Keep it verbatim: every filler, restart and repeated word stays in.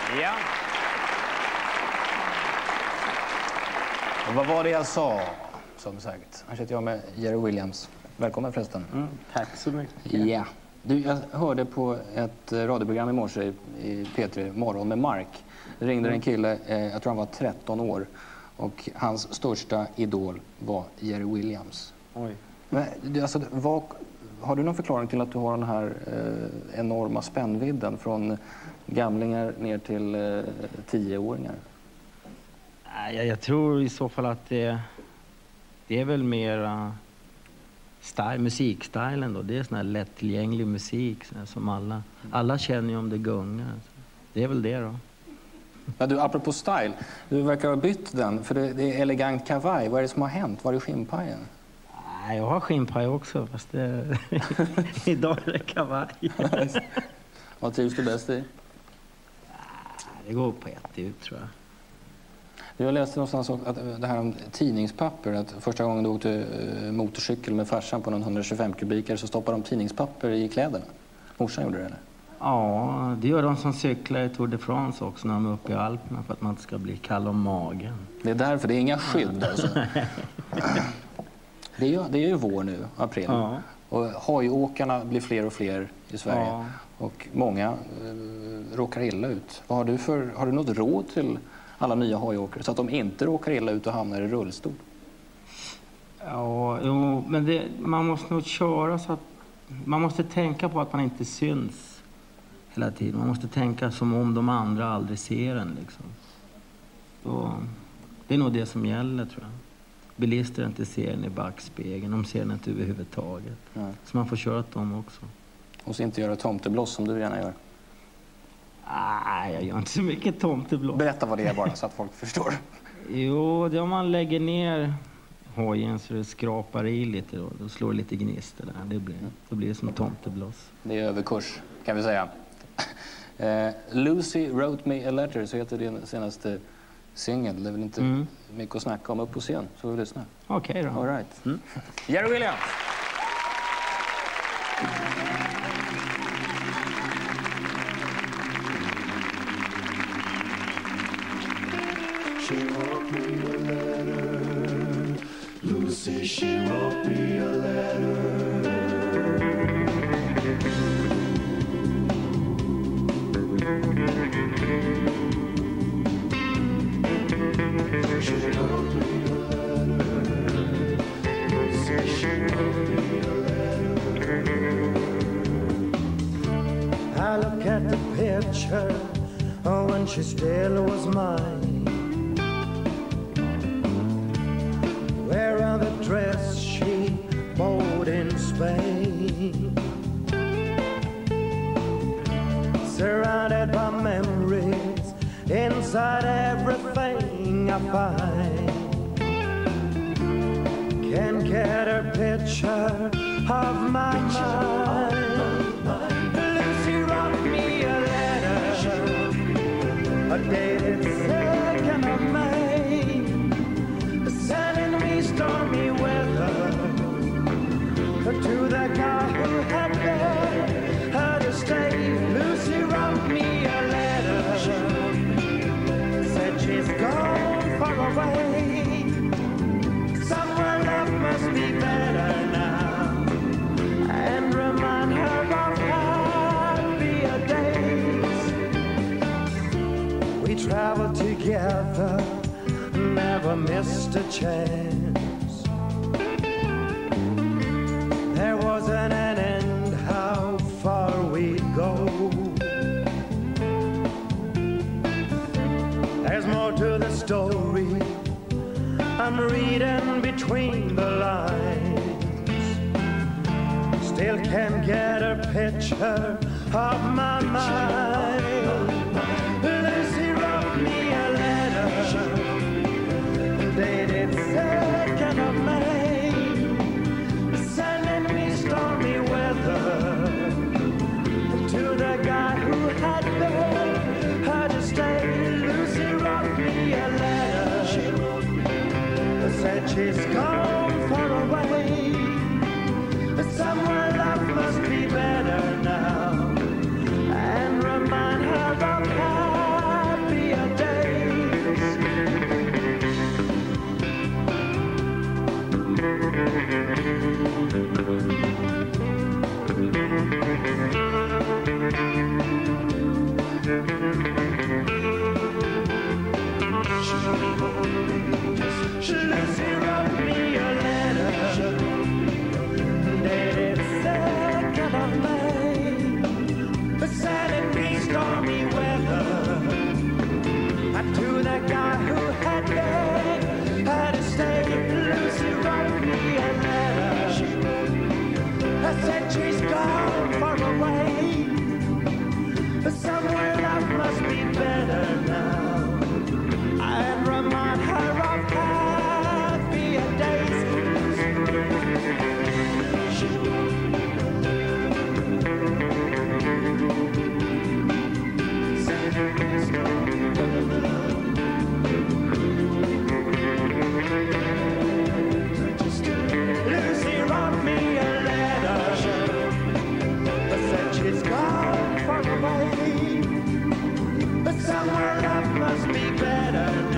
Ja. Och vad var det jag sa, som sagt? Här sitter jag med Jerry Williams. Välkommen förresten. Mm, tack så mycket. Ja. Du, jag hörde på ett radioprogram i morse i P tre Morgon med Mark. Det ringde en kille, eh, jag tror han var tretton år. Och hans största idol var Jerry Williams. Oj. Men, du, alltså, vad, har du någon förklaring till att du har den här eh, enorma spännvidden från gamlingar ner till eh, tioåringar? Jag, jag tror i så fall att det, det är väl mer style, musikstylen då. Det är sån här lättillgänglig musik som alla, alla känner ju om det gungar. Det är väl det då. Ja, du, apropå style, du verkar ha bytt den, för det, det är elegant kavaj. Vad är det som har hänt? Var är skinnpajen? Nej, jag har skinnpaj också, fast det, idag är det kavaj. Vad trivs du bäst i? Det går på ett ut, tror jag. Jag läste någonstans att det här om tidningspapper, att första gången du åkte motorcykel med farsan på någon hundratjugofem kubikar så stoppade de tidningspapper i kläderna. Morsan gjorde det, eller? Ja, det gör de som cyklar i Tour de France också när de är uppe i Alperna för att man inte ska bli kall om magen. Det är därför, det är inga skydd alltså. Det är ju, det är ju vår nu, april. Ja. Och hojåkarna blir fler och fler i Sverige. Ja. Och många eh, råkar illa ut. Vad har du för, har du något råd till alla nya hojåkare så att de inte råkar illa ut och hamnar i rullstol? Ja, jo, men det, man måste nog köra så att man måste tänka på att man inte syns hela tiden. Man måste tänka som om de andra aldrig ser en liksom. Så, det är nog det som gäller, tror jag. Bilister inte ser en i backspegeln, de ser den inte överhuvudtaget. Ja. Så man får köra åt dem också. Och så inte göra tomtebloss som du gärna gör. Nej, jag gör inte så mycket tomtebloss. Berätta vad det är bara så att folk förstår. Jo, det är om man lägger ner hojen så det skrapar i lite då. Då slår det lite gnister där. Det blir, då blir det som tomtebloss. Det är överkurs, kan vi säga. uh, Lucy wrote me a letter, så heter din senaste singel. Det är väl inte mm. mycket att snacka om. Upp på scen, så vi lyssna. Okej okay, då. All right. Mm. Jerry Williams! She wrote me a letter, Lucy, she wrote me a letter. She wrote me a letter, Lucy, she wrote me a letter. I look at the picture, oh, when she still was mine. Wearing the dress she bought in Spain, surrounded by memories, inside everything I find. Can't get a picture of my mind. Lucy wrote me a letter, a dated second of May, sending me stormy weather to the guy who had begged her to stay. Lucy wrote me a letter, said she's gone far away, somewhere love must be better now, and remind her of happier days. We traveled together, never missed a chance. There wasn't an end how far we'd go. There's more to the story, I'm reading between the lines. Still can't get a picture of my mind. Lucy wrote me a letter, dated second of May, sending me stormy weather to the guy who had begged her to stay. Lucy wrote me a letter, said she's gone far away, somewhere love must be better now, and Lucy wrote me a letter dated second of May, sad and stormy weather, to the guy who had begged her to stay. Lucy wrote me a letter. I said she's gone far away, but somewhere life must be better now. I'd remind her of happier days. Lucy wrote me a letter that said she's gone far away, but somewhere life must be better.